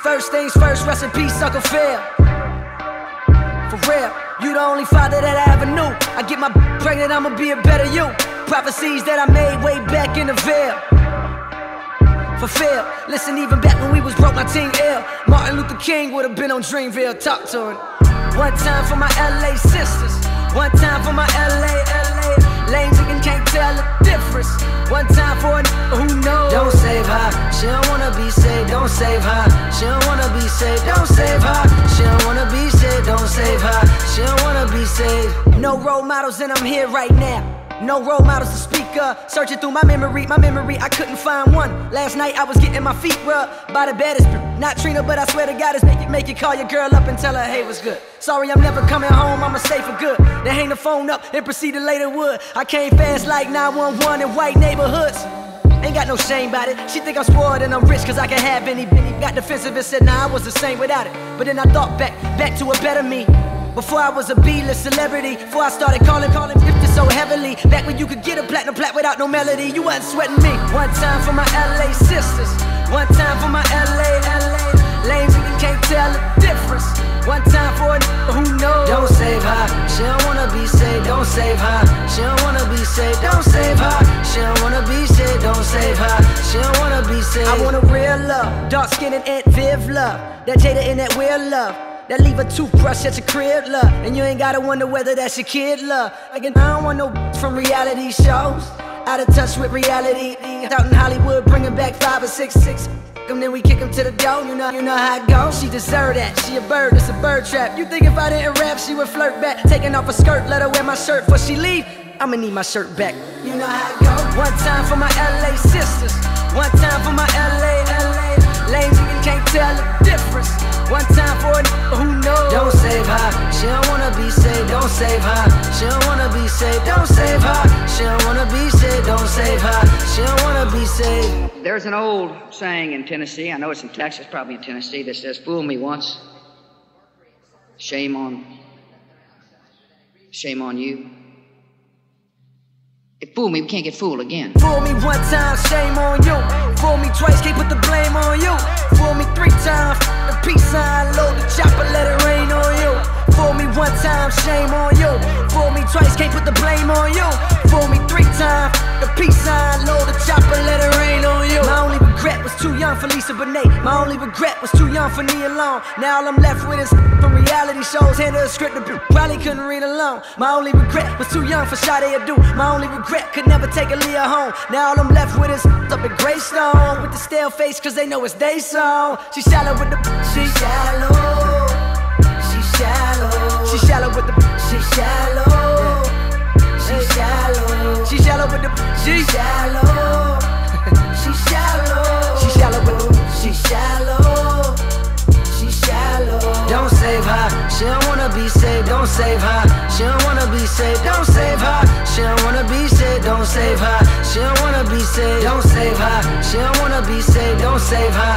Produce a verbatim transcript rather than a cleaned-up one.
First things first, rest in peace, Uncle Phil. For real, you the only father that I ever knew. I get my pregnant, I'ma be a better you. Prophecies that I made way back in the veil. Fulfill. Listen, even back when we was broke, my team ill. Martin Luther King would've been on Dreamville. Talk to him. One time for my L A sisters. One time for my L A, L A lanes and can't tell the difference. One time for a who knows. Don't save her, she don't wanna be saved. Don't save her, she don't wanna be saved. Don't save her, she don't wanna be saved. Don't save her, she don't wanna be saved. No role models and I'm here right now. No role models to speak of. Searching through my memory, my memory, I couldn't find one. Last night I was getting my feet rubbed by the baddest. Not Trina, but I swear to God, it's make you, make you call your girl up and tell her, hey, what's good? Sorry, I'm never coming home, I'ma stay for good. Then hang the phone up and proceed to later wood. I came fast like nine one one in white neighborhoods. Ain't got no shame about it. She think I'm spoiled and I'm rich cause I can have any. Got defensive and said, nah, I was the same without it. But then I thought back, back to a better me. Before I was a B-list celebrity, before I started calling, calling gifted so heavily. Back when you could get a platinum plat without no melody, you wasn't sweating me. One time for my L A sisters. One time for my L A, L A lanes and can't tell the difference. One time for a who knows. Don't save her, she don't wanna be saved. Don't save her, she don't wanna be saved. Don't save her, she don't wanna be saved. Don't save her, she don't wanna be saved. I want a real love, dark skin and Aunt Viv love. That Jada and that weird love. That leave a toothbrush at your crib, love. And you ain't gotta wonder whether that's your kid, love. Like, I don't want no from reality shows. Out of touch with reality. Out in Hollywood, bringing back five or six, six. And then we kick him to the door, you know, you know how it goes. She deserve that, she a bird, it's a bird trap. You think if I didn't rap, she would flirt back. Taking off her skirt, let her wear my shirt before she leave. I'ma need my shirt back. You know how it goes. One time for my L A sisters. One time for my L A, L A lanes and can't tell the difference. One time for a who knows. Don't save her, she don't wanna be saved. Don't save her, she don't wanna be saved. Don't save her, she don't wanna be saved. Don't save her, she don't wanna be saved. There's an old saying in Tennessee, I know it's in Texas, probably in Tennessee, that says, fool me once, shame on, shame on you. If fool me, we can't get fooled again. Fool me one time, shame on you. Fool me twice, can't put the blame on you. Fool me three times, the peace sign, load the chopper, let it rain on you. Fool me one time, shame on you. Fool me twice, can't put the blame on you. Fool me three times, the peace sign, load the chopper, let it rain on you. My only regret was too young for Lisa Bonet. My only regret was too young for Nia Long. Now all I'm left with is from reality shows. Hand her a script to probably couldn't read alone. My only regret was too young for Sade Adu. My only regret could never take Aaliyah home. Now all I'm left with is up at Greystone with the stale face cause they know it's they song. She shallow with the she shallow. She shallow. She shallow with the she shallow. She shallow. She shallow with the she shallow. She shallow. She shallow with the she shallow. She shallow. Don't save her, she don't wanna be saved. Don't save her, she don't wanna be saved. Don't save her, she don't wanna be saved. Don't save her, she don't wanna be saved. Don't save her, she don't wanna be saved. Don't save her,